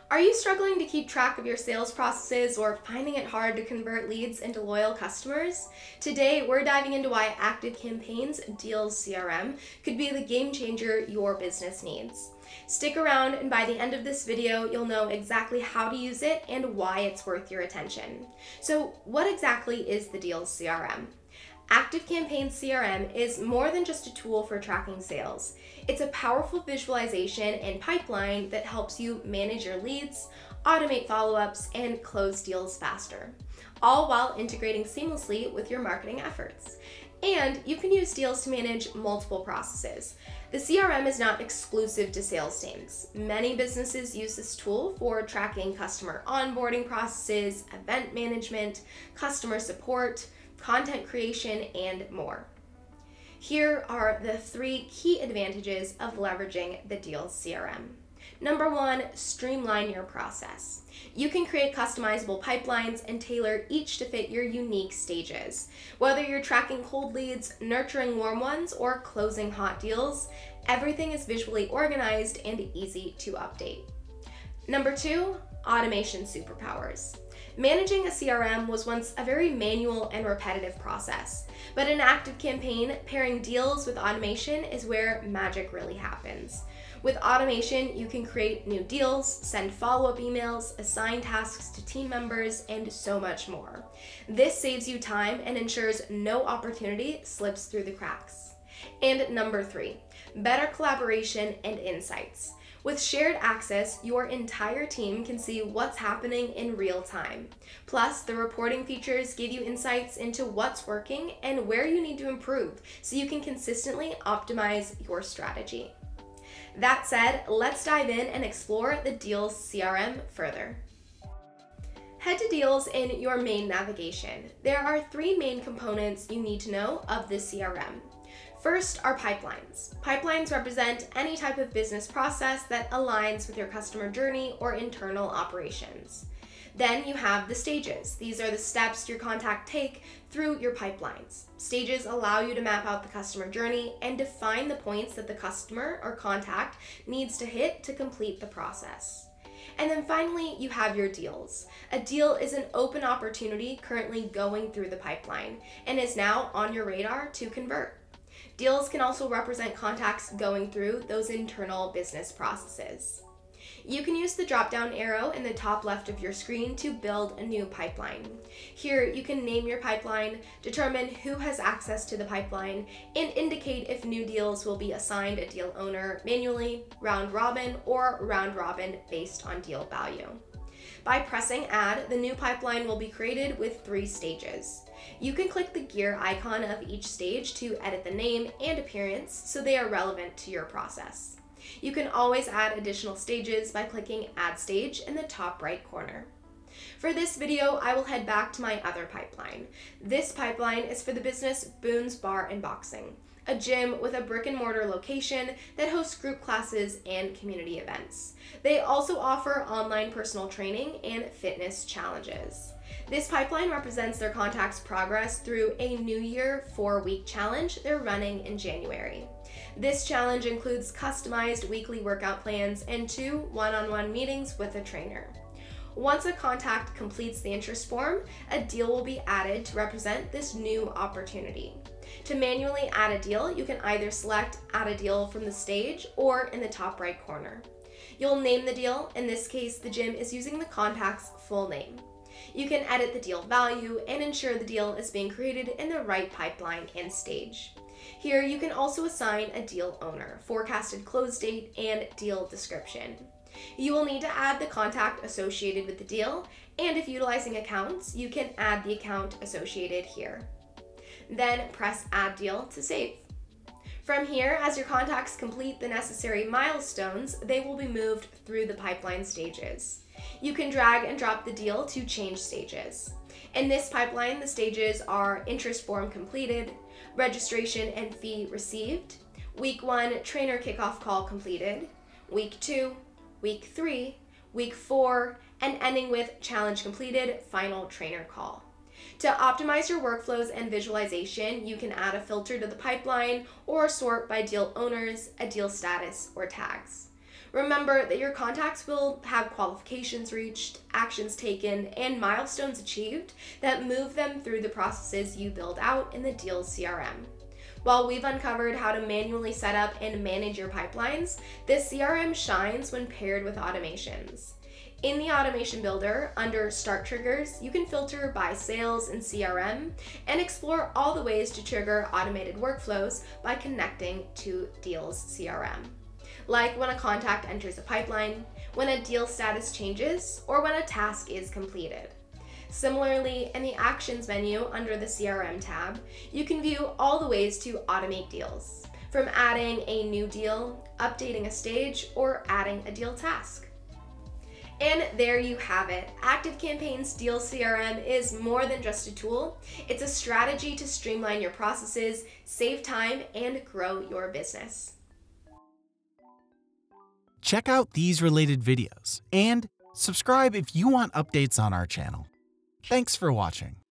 Are you struggling to keep track of your sales processes or finding it hard to convert leads into loyal customers? Today, we're diving into why ActiveCampaign Deals CRM could be the game changer your business needs. Stick around, and by the end of this video, you'll know exactly how to use it and why it's worth your attention. So, what exactly is the Deals CRM? ActiveCampaign CRM is more than just a tool for tracking sales. It's a powerful visualization and pipeline that helps you manage your leads, automate follow-ups, and close deals faster, all while integrating seamlessly with your marketing efforts. And you can use Deals to manage multiple processes. The CRM is not exclusive to sales teams. Many businesses use this tool for tracking customer onboarding processes, event management, customer support, content creation, and more. Here are the 3 key advantages of leveraging the Deals CRM. Number 1, streamline your process. You can create customizable pipelines and tailor each to fit your unique stages. Whether you're tracking cold leads, nurturing warm ones, or closing hot deals, everything is visually organized and easy to update. Number 2, automation superpowers. Managing a CRM was once a very manual and repetitive process, but in ActiveCampaign, pairing deals with automation is where magic really happens. With automation, you can create new deals, send follow-up emails, assign tasks to team members, and so much more. This saves you time and ensures no opportunity slips through the cracks. And number 3, better collaboration and insights. With shared access, your entire team can see what's happening in real time. Plus, the reporting features give you insights into what's working and where you need to improve, so you can consistently optimize your strategy. That said, let's dive in and explore the Deals CRM further. Head to Deals in your main navigation. There are 3 main components you need to know of the CRM. First are pipelines. Pipelines represent any type of business process that aligns with your customer journey or internal operations. Then you have the stages. These are the steps your contact take through your pipelines. Stages allow you to map out the customer journey and define the points that the customer or contact needs to hit to complete the process. And then finally, you have your deals. A deal is an open opportunity currently going through the pipeline and is now on your radar to convert. Deals can also represent contacts going through those internal business processes. You can use the drop-down arrow in the top left of your screen to build a new pipeline. Here, you can name your pipeline, determine who has access to the pipeline, and indicate if new deals will be assigned a deal owner manually, round robin, or round robin based on deal value. By pressing Add, the new pipeline will be created with 3 stages. You can click the gear icon of each stage to edit the name and appearance so they are relevant to your process. You can always add additional stages by clicking Add Stage in the top right corner. For this video, I will head back to my other pipeline. This pipeline is for the business Boone's Bar and Boxing, a gym with a brick-and-mortar location that hosts group classes and community events. They also offer online personal training and fitness challenges. This pipeline represents their contact's progress through a New Year 4-week challenge they're running in January. This challenge includes customized weekly workout plans and 2 one-on-one meetings with a trainer. Once a contact completes the interest form, a deal will be added to represent this new opportunity. To manually add a deal, you can either select Add a Deal from the stage or in the top right corner. You'll name the deal. In this case, the gym is using the contact's full name. You can edit the deal value and ensure the deal is being created in the right pipeline and stage. Here, you can also assign a deal owner, forecasted close date, and deal description. You will need to add the contact associated with the deal, and if utilizing accounts, you can add the account associated here. Then press Add Deal to save. From here, as your contacts complete the necessary milestones, they will be moved through the pipeline stages. You can drag and drop the deal to change stages. In this pipeline, the stages are interest form completed, registration and fee received, week 1 trainer kickoff call completed, week 2, week 3, week 4, and ending with challenge completed, final trainer call. To optimize your workflows and visualization, you can add a filter to the pipeline or sort by deal owners, a deal status, or tags. Remember that your contacts will have qualifications reached, actions taken, and milestones achieved that move them through the processes you build out in the Deals CRM. While we've uncovered how to manually set up and manage your pipelines, this CRM shines when paired with automations. In the Automation Builder, under Start Triggers, you can filter by sales and CRM and explore all the ways to trigger automated workflows by connecting to Deals CRM. Like when a contact enters a pipeline, when a deal status changes, or when a task is completed. Similarly, in the Actions menu under the CRM tab, you can view all the ways to automate deals, from adding a new deal, updating a stage, or adding a deal task. And there you have it. ActiveCampaign's Deals CRM is more than just a tool. It's a strategy to streamline your processes, save time, and grow your business. Check out these related videos and subscribe if you want updates on our channel. Thanks for watching.